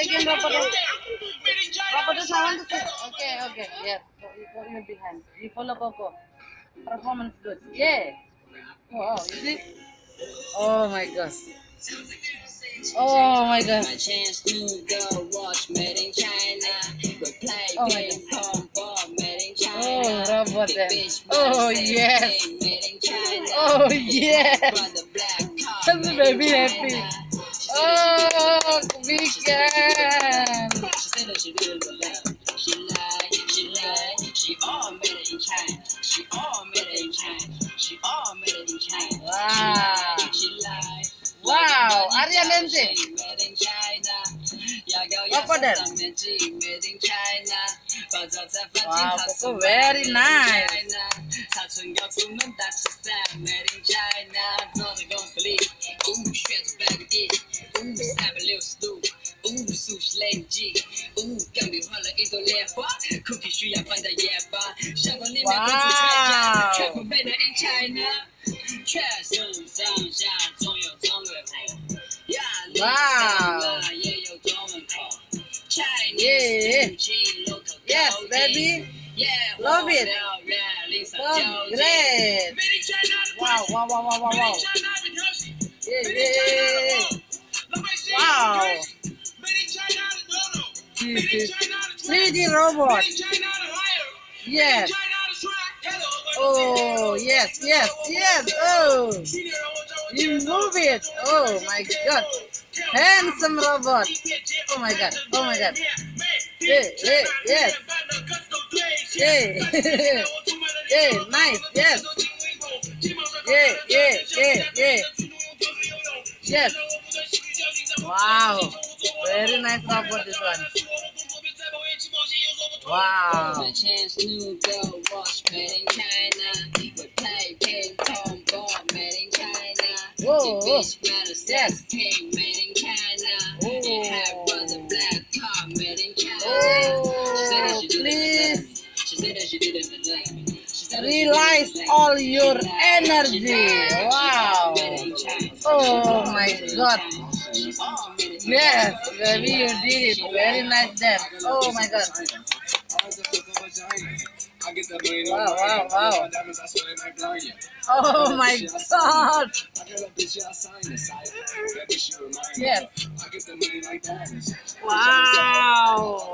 bikin robot dulu. Robot dulu sawan tuh. Oke. Yeah. Go in behind. You follow Coco. Performance good. Yeah. Wow, you see? Oh my gosh. Oh my gosh. Oh my gosh. Oh, robot dance. Oh yes. Oh yes. The baby happy. Oh, weekend. Wow. Wow, Arya dancing. Coco dance. Wow, Coco very nice. Wow. Yeah. Yes, baby. Love it. So great. Wow. Yeah. Wow. This is 3D robot. Yes. Oh, yes. Oh, you move it. Oh my God. Handsome robot. Oh my God. Yes. Hey. Hey, nice. Yes. Yeah. Yes. Wow. Very nice robot this one. Wow. Whoa. Yes. Oh, please realize all your energy. Wow. Oh my God. Yes, baby, you did it. Very nice dance. Oh my God. Wow. Oh my God. Yes. Wow.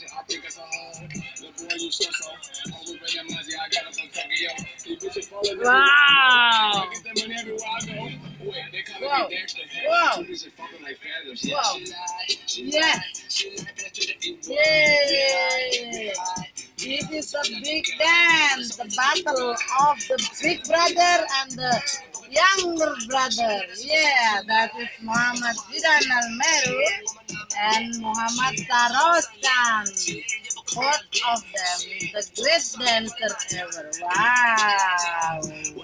Wow. Yes. Yay. This is the big dance, the battle of the big brother and the younger brother. Yeah, that is Muhammad Zidan Almeru and Muhammad Saroskan. Both of them, the great dancer ever. Wow.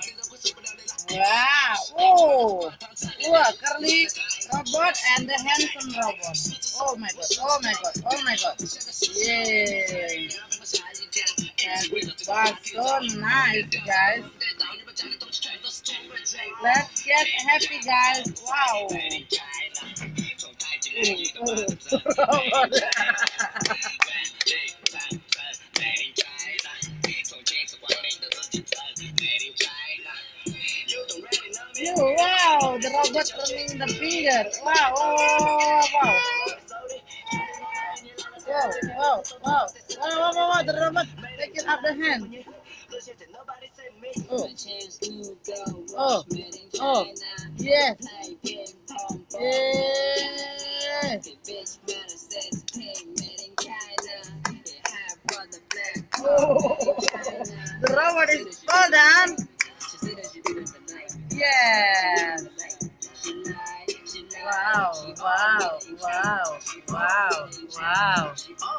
Oh. Wow, curly robot and the handsome robot. Oh my God. Yeah. That was so nice, guys. Let's get happy, guys. Wow. Wow, the robot running the finger. Wow. Wow, the robot taking up the hand. Oh, yes. Yeah. Oh, the robot is fall down. Yes. Wow.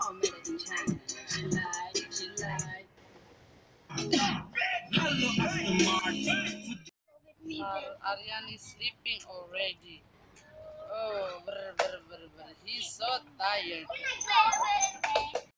Aryan is sleeping already. Oh, he's so tired.